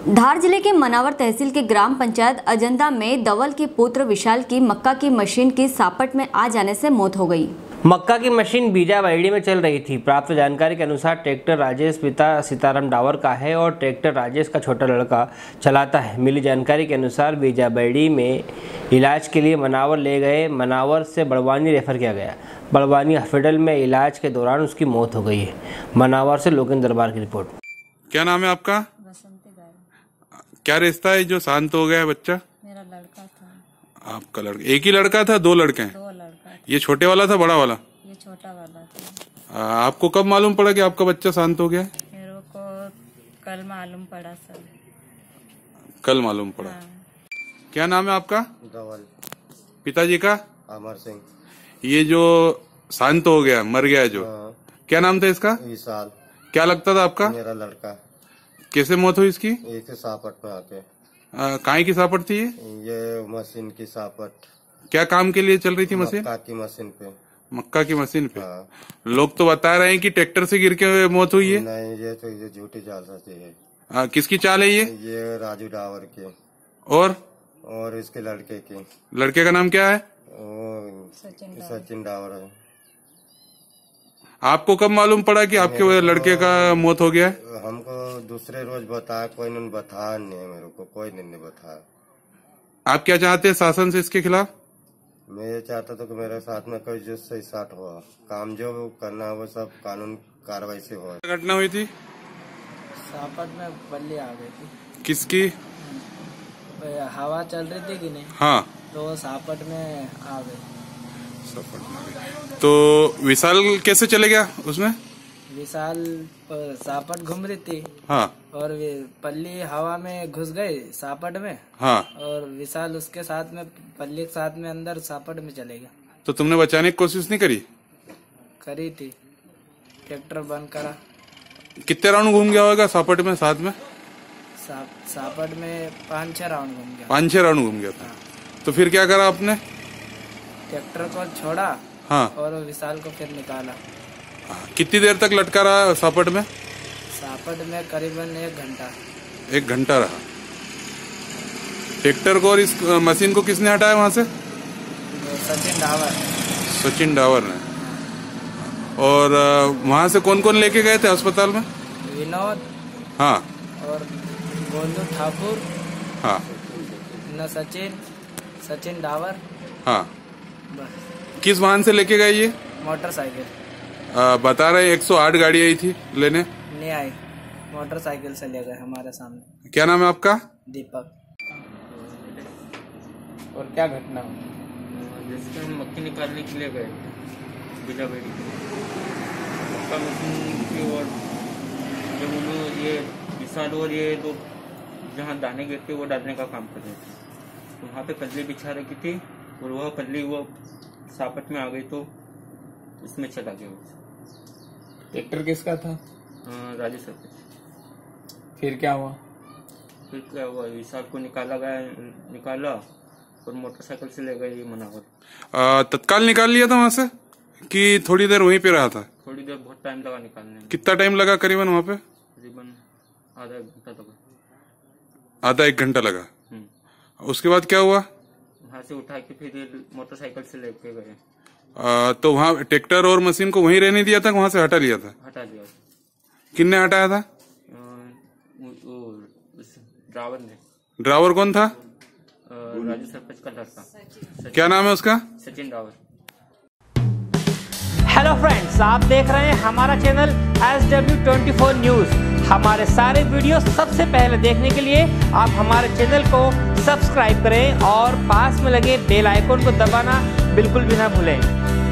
धार जिले के मनावर तहसील के ग्राम पंचायत अजंता में दवल के पुत्र विशाल की मक्का की मशीन की सापट में आ जाने से मौत हो गई। मक्का की मशीन बीजाबाड़ी में चल रही थी। प्राप्त जानकारी के अनुसार ट्रैक्टर राजेश पिता सीताराम डावर का है और ट्रैक्टर राजेश का छोटा लड़का चलाता है। मिली जानकारी के अनुसार बीजाबाड़ी में इलाज के लिए मनावर ले गए। मनावर से बड़वानी रेफर किया गया। बड़वानी हॉस्पिटल में इलाज के दौरान उसकी मौत हो गई है। मनावर से लोकेंद्र दरबार की रिपोर्ट। क्या नाम है आपका? क्या रिश्ता है जो शांत हो गया है बच्चा? मेरा लड़का था। आपका लड़का? एक ही लड़का था? दो लड़के हैं? दो लड़का। ये छोटे वाला था बड़ा वाला? ये छोटा वाला था। आपको कब मालूम पड़ा कि आपका बच्चा शांत हो गया? मेरे को कल मालूम पड़ा सर। कल मालूम पड़ा। हाँ। क्या नाम है आपका? धवल। पिताजी का? अमर सिंह। ये जो शांत हो गया, मर गया जो, क्या नाम था इसका? विशाल। क्या लगता था आपका? मेरा लड़का। कैसे मौत हुई इसकी? एक सापट में आके। काहे की सापट थी ये मशीन की सापट। क्या काम के लिए चल रही थी मशीन? मक्का की मशीन पे। मक्का की मशीन पे। हाँ। लोग तो बता रहे हैं कि ट्रैक्टर से गिर के मौत हुई है। नहीं, ये तो ये झूठी चाल सची है। किसकी चाल है ये राजू डावर के और इसके लड़के की। लड़के का नाम क्या है? सचिन डावर है। आपको कब मालूम पड़ा कि आपके लड़के का मौत हो गया है? हमको दूसरे रोज बताया, कोई ने बताया नहीं, मेरे को कोई नहीं बताया। आप क्या चाहते हैं शासन से इसके खिलाफ? मैं ये चाहता था कि मेरे साथ में कोई जो सही साठ हुआ, काम जो करना है वो सब कानून कार्रवाई से हुआ। घटना हुई थी? सापट में बल्ली आ गई थी। किसकी? हवा चल रही थी कि नहीं? हाँ। तो वो सापट में आ गई। तो विशाल कैसे चले गया उसमें? विशाल सापट घूम रही थी। हाँ। और पल्ली हवा में घुस गई सापट में। हाँ। और विशाल उसके साथ में पल्ली के साथ में अंदर सापट में चले गया। तो तुमने बचाने की कोशिश नहीं करी? करी थी, ट्रैक्टर बंद करा। कितने राउंड घूम गया होगा सापट में साथ में? सापट में 5-6 राउंड घूम गया। 5-6 राउंड घूम गया था। तो फिर क्या करा आपने? ट्रैक्टर को छोड़ा। हाँ। और विशाल को फिर निकाला। कितनी देर तक लटका रहा सापट में? सापट में करीबन 1 घंटा। 1 घंटा रहा। ट्रैक्टर को और इस मशीन को किसने हटाया वहाँ से? सचिन डावर। सचिन डावर ने। और वहाँ से कौन कौन लेके गए थे अस्पताल में? विनोद। हाँ। और गोलू ठाकुर। हाँ। न सचिन डावर। हाँ। बस। किस वाहन से लेके गए ये? मोटरसाइकिल। बता रहे 108 गाड़ी आई थी लेने? नहीं आई, मोटरसाइकिल से ले गए हमारे सामने। क्या नाम है आपका? दीपक। और क्या घटना हुई? जैसे हम मक्की निकालने के लिए गए बीजाबाड़ी मक्का मशीन की। और जब उन्होंने ये विशाल और ये लोग जहाँ दाने गिरते वो डालने का काम कर रहे थे, तो वहाँ पे कल्ली बिछा रखी थी और वह कल्ली वो सापट में आ गई तो इसमें चला गया। ट्रैक्टर किसका था? राजेश सर। फिर क्या हुआ? फिर क्या हुआ, विशाल को निकाला और मोटरसाइकिल से ले गए मनावर। तत्काल निकाल लिया था वहाँ से कि थोड़ी देर वहीं पे रहा था? थोड़ी देर, बहुत टाइम लगा निकालने में। कितना टाइम लगा करीबन वहाँ पे? करीबन आधा 1 घंटा लगा। आधा 1 घंटा लगा। उसके बाद क्या हुआ? वहाँ से उठा के फिर मोटरसाइकिल से लेके गए। तो वहाँ ट्रैक्टर और मशीन को वहीं रहने दिया था, वहाँ से हटा लिया था? हटा लिया। किसने हटाया था? ड्राइवर ने। ड्राइवर कौन था? राजू सरपंच का लड़का। क्या नाम है उसका? सचिन डावर। हेलो फ्रेंड्स, आप देख रहे हैं हमारा चैनल SW24 न्यूज़। हमारे सारे वीडियो सबसे पहले देखने के लिए आप हमारे चैनल को सब्सक्राइब करें और पास में लगे बेल आइकन को दबाना बिल्कुल भी ना भूलें।